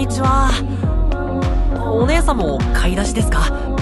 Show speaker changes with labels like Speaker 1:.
Speaker 1: にちは。お姉さんも買い出しですか？